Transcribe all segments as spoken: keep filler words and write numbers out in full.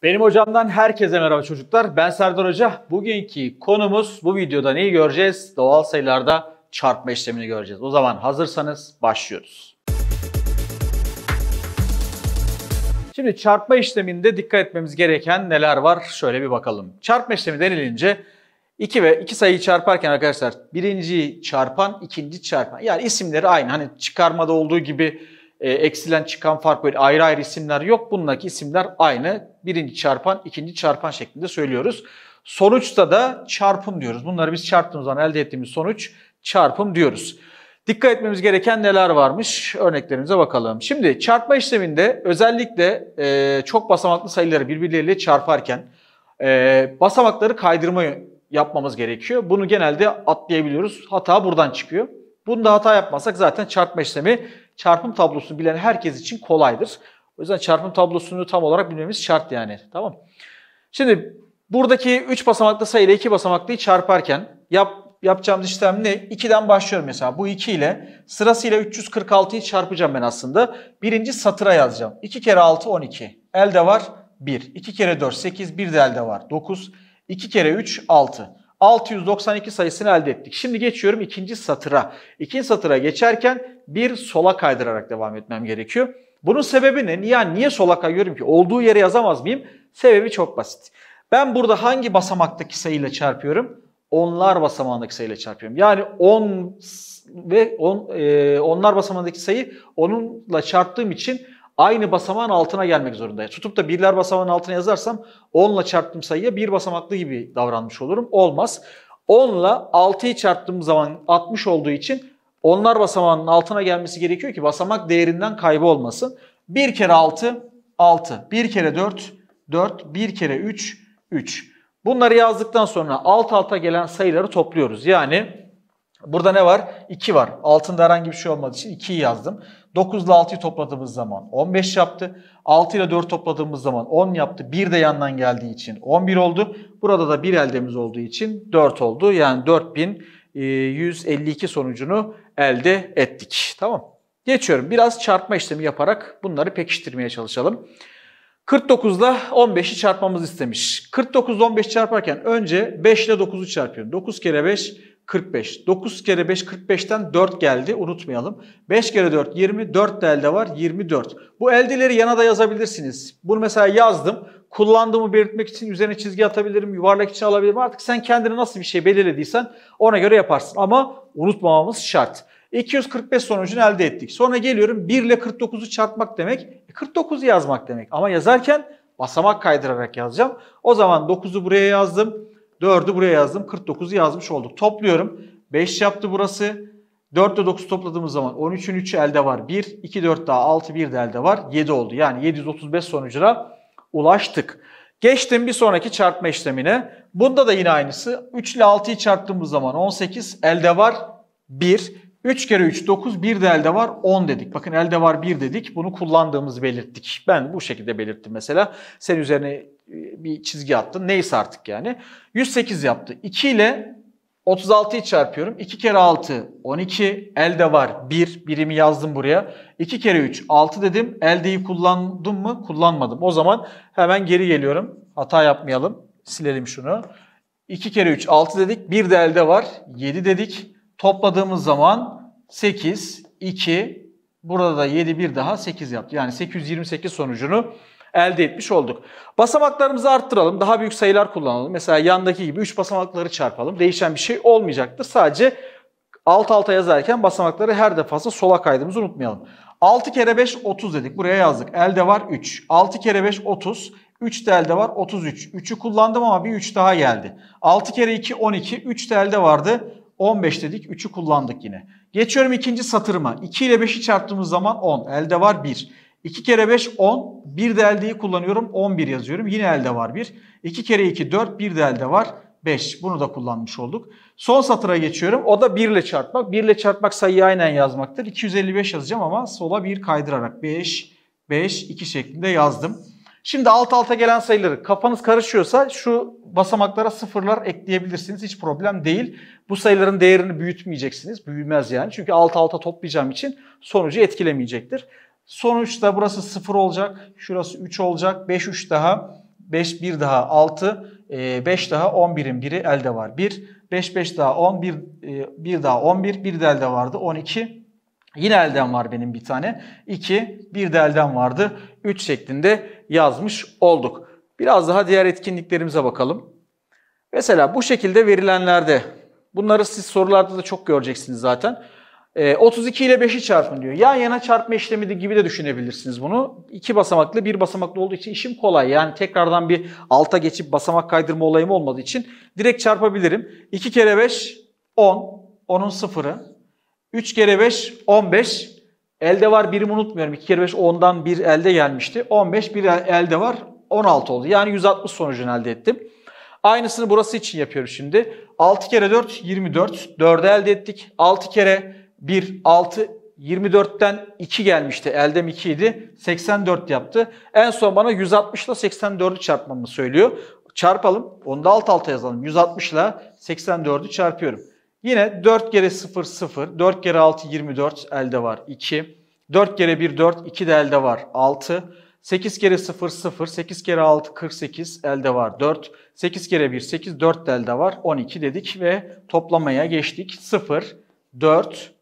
Benim hocamdan herkese merhaba çocuklar. Ben Serdar Hoca. Bugünkü konumuz bu videoda neyi göreceğiz? Doğal sayılarda çarpma işlemini göreceğiz. O zaman hazırsanız başlıyoruz. Şimdi çarpma işleminde dikkat etmemiz gereken neler var? Şöyle bir bakalım. Çarpma işlemi denilince iki ve iki sayıyı çarparken arkadaşlar birinci çarpan, ikinci çarpan. Yani isimleri aynı. Hani çıkarmada olduğu gibi e, eksilen çıkan fark böyle ayrı ayrı isimler yok. Bundaki isimler aynı. Birinci çarpan, ikinci çarpan şeklinde söylüyoruz. Sonuçta da çarpım diyoruz. Bunları biz çarptığımız zaman elde ettiğimiz sonuç çarpım diyoruz. Dikkat etmemiz gereken neler varmış? Örneklerimize bakalım. Şimdi çarpma işleminde özellikle e, çok basamaklı sayıları birbirleriyle çarparken e, basamakları kaydırma yapmamız gerekiyor. Bunu genelde atlayabiliyoruz. Hata buradan çıkıyor. Bunda hata yapmazsak zaten çarpma işlemi çarpım tablosunu bilen herkes için kolaydır. O yüzden çarpım tablosunu tam olarak bilmemiz şart yani. Tamam. Şimdi buradaki üç basamaklı sayı ile iki basamaklıyı çarparken yap, yapacağımız işlem ne? ikiden başlıyorum mesela. Bu iki ile sırasıyla üç yüz kırk altıyı çarpacağım ben aslında. Birinci satıra yazacağım. iki kere altı on iki. Elde var bir. iki kere dört sekiz. Bir de elde var dokuz. iki kere üç altı. altı yüz doksan iki sayısını elde ettik. Şimdi geçiyorum ikinci satıra. İkinci satıra geçerken bir sola kaydırarak devam etmem gerekiyor. Bunun sebebi ne? Yani niye sola kayıyorum ki? Olduğu yere yazamaz mıyım? Sebebi çok basit. Ben burada hangi basamaktaki sayıyla çarpıyorum? Onlar basamağındaki sayıyla çarpıyorum. Yani on ve on, e, onlar basamağındaki sayı onunla çarptığım için aynı basamağın altına gelmek zorunda. Tutup da birler basamağının altına yazarsam onla çarptığım sayıya bir basamaklı gibi davranmış olurum. Olmaz. onla altıyı çarptığım zaman altmış olduğu için onlar basamağının altına gelmesi gerekiyor ki basamak değerinden kaybolmasın. bir kere altı, altı. bir kere dört, dört. bir kere üç, üç. Bunları yazdıktan sonra alt alta gelen sayıları topluyoruz. Yani burada ne var? iki var. Altında herhangi bir şey olmadığı için ikiyi yazdım. dokuz ile altıyı topladığımız zaman on beş yaptı. altı ile dört topladığımız zaman on yaptı. bir de yandan geldiği için on bir oldu. Burada da bir eldemiz olduğu için dört oldu. Yani dört bin yüz elli iki sonucunu elde ettik. Tamam. Geçiyorum. Biraz çarpma işlemi yaparak bunları pekiştirmeye çalışalım. kırk dokuz ile on beşi çarpmamız istemiş. kırk dokuz ile on beş çarparken önce beş ile dokuzu çarpıyorum. dokuz kere beş, kırk beş. dokuz kere beş, kırk beşten dört geldi. Unutmayalım. beş kere dört, yirmi. dört de elde var. yirmi dört. Bu eldeleri yana da yazabilirsiniz. Bunu mesela yazdım. Kullandığımı belirtmek için üzerine çizgi atabilirim. Yuvarlak için alabilirim. Artık sen kendine nasıl bir şey belirlediysen ona göre yaparsın. Ama unutmamamız şart. iki yüz kırk beş sonucunu elde ettik. Sonra geliyorum bir ile kırk dokuzu çarpmak demek. kırk dokuzu yazmak demek. Ama yazarken basamak kaydırarak yazacağım. O zaman dokuzu buraya yazdım. dördü buraya yazdım. kırk dokuzu yazmış olduk. Topluyorum. beş yaptı burası. dört ile dokuz topladığımız zaman on üçün üçü elde var. bir. iki, dört daha altı, bir de elde var. yedi oldu. Yani yedi yüz otuz beş sonucuna ulaştık. Geçtim bir sonraki çarpma işlemine. Bunda da yine aynısı. üç ile altıyı çarptığımız zaman on sekiz. Elde var bir. üç kere üç dokuz, bir de elde var on dedik. Bakın elde var bir dedik. Bunu kullandığımızı belirttik. Ben bu şekilde belirttim mesela. Sen üzerine bir çizgi attın. Neyse artık yani. yüz sekiz yaptı. iki ile otuz altıyı çarpıyorum. iki kere altı, on iki. Elde var bir. Birimi yazdım buraya. iki kere üç, altı dedim. Eldeyi kullandım mı? Kullanmadım. O zaman hemen geri geliyorum. Hata yapmayalım. Silelim şunu. iki kere üç, altı dedik. bir de elde var. yedi dedik. Topladığımız zaman sekiz, iki, burada da yedi, bir daha sekiz yaptı. Yani sekiz yüz yirmi sekiz sonucunu elde etmiş olduk. Basamaklarımızı arttıralım. Daha büyük sayılar kullanalım. Mesela yandaki gibi üç basamakları çarpalım. Değişen bir şey olmayacaktır. Sadece alt alta yazarken basamakları her defasında sola kaydığımızı unutmayalım. altı kere beş, otuz dedik. Buraya yazdık. Elde var üç. altı kere beş, otuz. üç de elde var otuz üç. üçü kullandım ama bir üç daha geldi. altı kere iki, on iki. üç de elde vardı. on beş dedik. üçü kullandık yine. Geçiyorum ikinci satırıma. iki ile beşi çarptığımız zaman on. Elde var bir. iki kere beş, on. bir de eldeyi kullanıyorum. on bir yazıyorum. Yine elde var bir. iki kere iki, dört. bir de elde var beş. Bunu da kullanmış olduk. Son satıra geçiyorum. O da bir ile çarpmak. bir ile çarpmak sayıyı aynen yazmaktır. iki yüz elli beş yazacağım ama sola bir kaydırarak beş, beş, iki şeklinde yazdım. Şimdi alt alta gelen sayıları kafanız karışıyorsa şu basamaklara sıfırlar ekleyebilirsiniz. Hiç problem değil. Bu sayıların değerini büyütmeyeceksiniz. Büyümez yani. Çünkü alt alta toplayacağım için sonucu etkilemeyecektir. Sonuçta burası sıfır olacak. Şurası üç olacak. beş, üç daha beş bir daha altı, beş daha on birin biri elde var bir. beş beş daha on, bir, bir daha on bir, bir de elde vardı on iki. Yine elden var benim bir tane. iki, bir de elden vardı. üç şeklinde yazmış olduk. Biraz daha diğer etkinliklerimize bakalım. Mesela bu şekilde verilenlerde, bunları siz sorularda da çok göreceksiniz zaten. E, otuz iki ile beşi çarpın diyor. Yan yana çarpma işlemi gibi de düşünebilirsiniz bunu. İki basamaklı, bir basamaklı olduğu için işim kolay. Yani tekrardan bir alta geçip basamak kaydırma olayım olmadığı için direkt çarpabilirim. iki kere beş, on. onun sıfırı. üç kere beş, on beş. Elde var birimi unutmuyorum. iki kere beş, ondan bir elde gelmişti. on beş, bir elde var. on altı oldu. Yani yüz altmış sonucunu elde ettim. Aynısını burası için yapıyorum şimdi. altı kere dört, yirmi dört. dördü elde ettik. altı kere bir, altı. yirmi dörtten iki gelmişti. Eldem iki idi. seksen dört yaptı. En son bana yüz altmış ile seksen dördü çarpmamı söylüyor. Çarpalım. Onu da alt alta yazalım. yüz altmış ile seksen dördü çarpıyorum. Yine dört kere sıfır, sıfır. dört kere altı, yirmi dört. Elde var iki. dört kere bir, dört. iki de elde var altı. sekiz kere sıfır, sıfır. sekiz kere altı, kırk sekiz. Elde var dört. sekiz kere bir, sekiz. dört de elde var. on iki dedik ve toplamaya geçtik. sıfır, dört,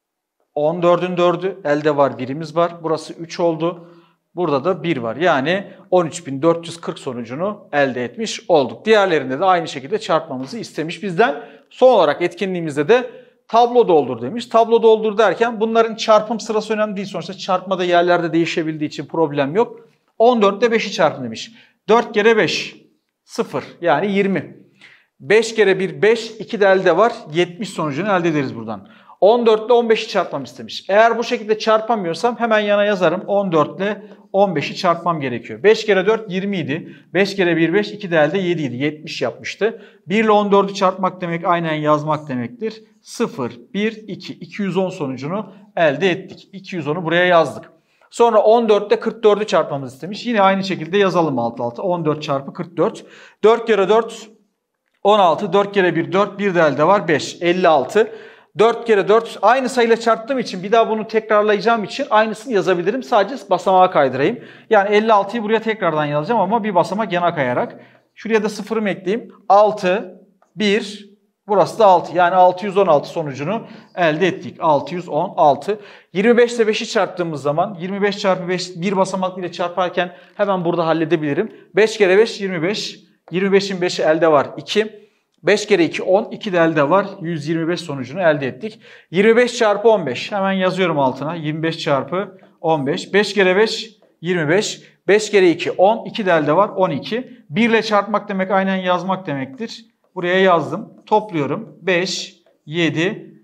on dördün dördü. Elde var birimiz var. Burası üç oldu. Burada da bir var. Yani on üç bin dört yüz kırk sonucunu elde etmiş olduk. Diğerlerinde de aynı şekilde çarpmamızı istemiş bizden. Son olarak etkinliğimizde de tablo doldur demiş. Tablo doldur derken bunların çarpım sırası önemli değil. Sonuçta çarpmada yerlerde değişebildiği için problem yok. on dört ile beşi çarpın demiş. dört kere beş, sıfır. Yani yirmi. beş kere bir, beş. iki de elde var. yetmiş sonucunu elde ederiz buradan. on dört ile on beşi çarpmam istemiş. Eğer bu şekilde çarpamıyorsam hemen yana yazarım. on dört ile on beşi çarpmam gerekiyor. beş kere dört, yirmi idi. beş kere bir, beş. iki de elde yedi idi. yetmiş yapmıştı. bir ile on dördü çarpmak demek aynen yazmak demektir. sıfır, bir, iki. iki yüz on sonucunu elde ettik. iki yüz onu buraya yazdık. Sonra on dört ile kırk dördü çarpmamızı istemiş. Yine aynı şekilde yazalım alt alta. on dört çarpı kırk dört. dört kere dört, on altı. dört kere bir, dört. bir de elde var beş. elli altı. dört kere dört aynı sayıyla çarptığım için bir daha bunu tekrarlayacağım için aynısını yazabilirim. Sadece basamağa kaydırayım. Yani elli altıyı buraya tekrardan yazacağım ama bir basamak yana kayarak. Şuraya da sıfırımı ekleyeyim. altı, bir, burası da altı. Yani altı yüz on altı sonucunu elde ettik. altı yüz on altı. yirmi beş ile beşi çarptığımız zaman yirmi beş çarpı beş bir basamaklı ile çarparken hemen burada halledebilirim. beş kere beş, yirmi beş. yirmi beşin beşi elde var iki. beş kere iki, on. iki de elde var. yüz yirmi beş sonucunu elde ettik. yirmi beş çarpı on beş. Hemen yazıyorum altına. yirmi beş çarpı on beş. beş kere beş, yirmi beş. beş kere iki, on. iki de elde var. on iki. bir ile çarpmak demek aynen yazmak demektir. Buraya yazdım. Topluyorum. beş, yedi,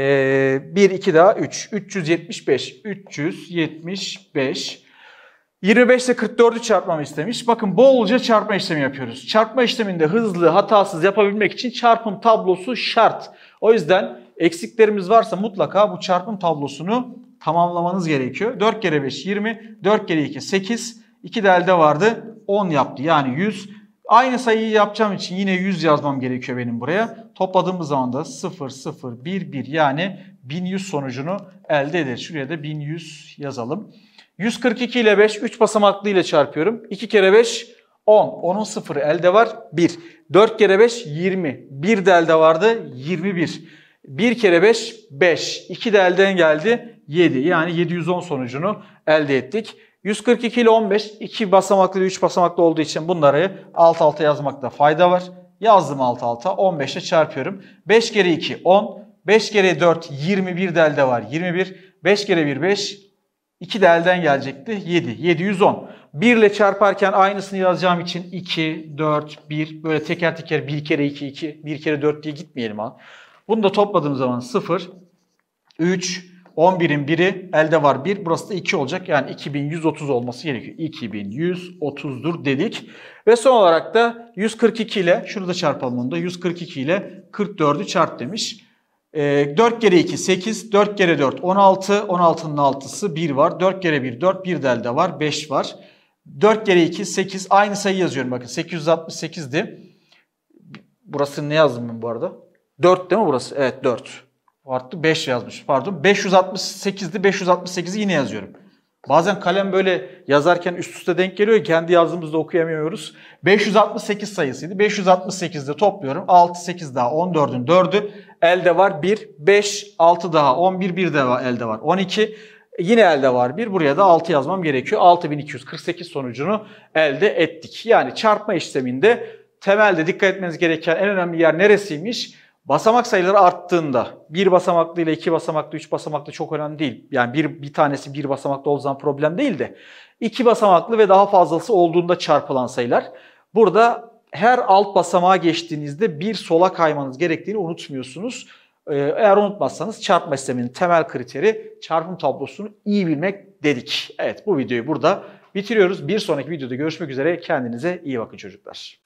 bir, iki daha üç. üç yüz yetmiş beş. üç yüz yetmiş beş. yirmi beş ile kırk dördü çarpmamı istemiş. Bakın bolca çarpma işlemi yapıyoruz. Çarpma işleminde hızlı, hatasız yapabilmek için çarpım tablosu şart. O yüzden eksiklerimiz varsa mutlaka bu çarpım tablosunu tamamlamanız gerekiyor. dört kere beş, yirmi. dört kere iki, sekiz. iki de elde vardı. on yaptı. Yani yüz. Aynı sayıyı yapacağım için yine yüz yazmam gerekiyor benim buraya. Topladığımız zaman da sıfır, sıfır, bir, bir yani bin yüz sonucunu elde ederiz. Şuraya da bin yüz yazalım. yüz kırk iki ile beş, üç basamaklı ile çarpıyorum. iki kere beş, on. onun sıfırı elde var, bir. dört kere beş, yirmi. bir de elde vardı, yirmi bir. bir kere beş, beş. iki de elden geldi, yedi. Yani yedi yüz on sonucunu elde ettik. yüz kırk iki ile on beş, iki basamaklı ile üç basamaklı olduğu için bunları alt alta yazmakta fayda var. Yazdım alt alta, on beşe çarpıyorum. beş kere iki, on. beş kere dört, yirmi. bir de elde var, yirmi bir. beş kere bir, beş. iki de elden gelecekti. yedi. yedi yüz on. bir ile çarparken aynısını yazacağım için iki, dört, bir. Böyle teker teker bir kere iki, iki. bir kere dört diye gitmeyelim ha. Bunu da topladığım zaman sıfır, üç, on birin biri elde var bir. Burası da iki olacak. Yani iki bin yüz otuz olması gerekiyor. iki bin yüz otuzdur dedik. Ve son olarak da yüz kırk iki ile, şurada çarpalım onu da. yüz kırk iki ile kırk dördü çarp demiş. dört kere iki, sekiz. dört kere dört, on altı. on altının altısı bir var. dört kere bir, dört. bir de elde var. beş var. dört kere iki, sekiz. Aynı sayı yazıyorum bakın. sekiz yüz altmış sekizdi. Burası ne yazdım ben bu arada? dört değil mi burası? Evet dört. Arttı beş yazmış pardon. beş yüz altmış sekizdi. beş yüz altmış sekizi yine yazıyorum. Bazen kalem böyle yazarken üst üste denk geliyor. Kendi yazdığımızda okuyamıyoruz. beş yüz altmış sekiz sayısıydı. beş yüz altmış sekizde topluyorum. altı, sekiz daha on dördün dördü. Elde var bir. beş, altı daha on bir. bir de elde var on iki. Yine elde var bir. Buraya da altı yazmam gerekiyor. altı bin iki yüz kırk sekiz sonucunu elde ettik. Yani çarpma işleminde temelde dikkat etmeniz gereken en önemli yer neresiymiş? Basamak sayıları arttığında bir basamaklı ile iki basamaklı, üç basamaklı çok önemli değil. Yani bir, bir tanesi bir basamaklı olduğu zaman problem değil de iki basamaklı ve daha fazlası olduğunda çarpılan sayılar. Burada her alt basamağa geçtiğinizde bir sola kaymanız gerektiğini unutmuyorsunuz. Eğer unutmazsanız çarpma işleminin temel kriteri çarpım tablosunu iyi bilmek dedik. Evet, bu videoyu burada bitiriyoruz. Bir sonraki videoda görüşmek üzere. Kendinize iyi bakın çocuklar.